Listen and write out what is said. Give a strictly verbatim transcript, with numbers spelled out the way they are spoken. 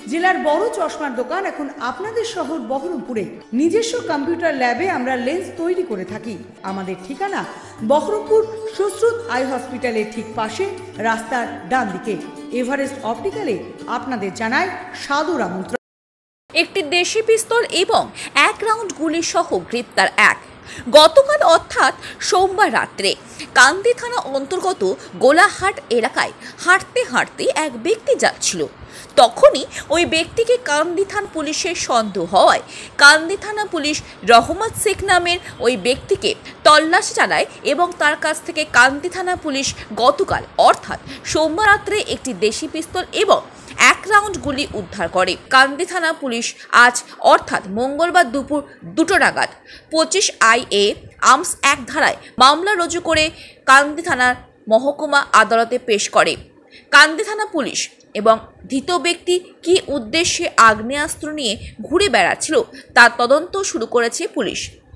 জেলার বড় চশমার দোকান এখন আপনাদের শহর বহরমপুরে। নিজস্ব কম্পিউটার ল্যাবে আমরা লেন্স তৈরি করে থাকি। আমাদের ঠিকানা বহরমপুর সুশ্রুত আই হসপিটালের ঠিক পাশে, রাস্তার ডান দিকে। এভারেস্ট অপটিক্যালে আপনাদের জানায় সাদর আমন্ত্রণ। একটি দেশি পিস্তল এবং এক রাউন্ড গুলি সহ গ্রেপ্তার এক। গতকাল অর্থাৎ সোমবার রাত্রে কান্দি থানা অন্তর্গত গোলাহাট এলাকায় হাঁটতে হাঁটতে এক ব্যক্তি যাচ্ছিল। তখনই ওই ব্যক্তিকে কান্দি থানা পুলিশের সন্দেহ হওয়ায় কান্দি থানা পুলিশ রহমত শেখ নামের ওই ব্যক্তিকে তল্লাশি চালায় এবং তার কাছ থেকে কান্দি থানা পুলিশ গতকাল অর্থাৎ সোমবার রাত্রে একটি দেশি পিস্তল এবং এক রাউন্ড গুলি উদ্ধার করে। কান্দি থানা পুলিশ আজ অর্থাৎ মঙ্গলবার দুপুর দুটো নাগাদ পঁচিশ আই এ আর্মস এক ধারায় মামলা রুজু করে কান্দি থানার মহকুমা আদালতে পেশ করে। কান্দি থানা পুলিশ এবং ধৃত ব্যক্তি কী উদ্দেশ্যে আগ্নেয়াস্ত্র নিয়ে ঘুরে বেড়াচ্ছিল তার তদন্ত শুরু করেছে পুলিশ।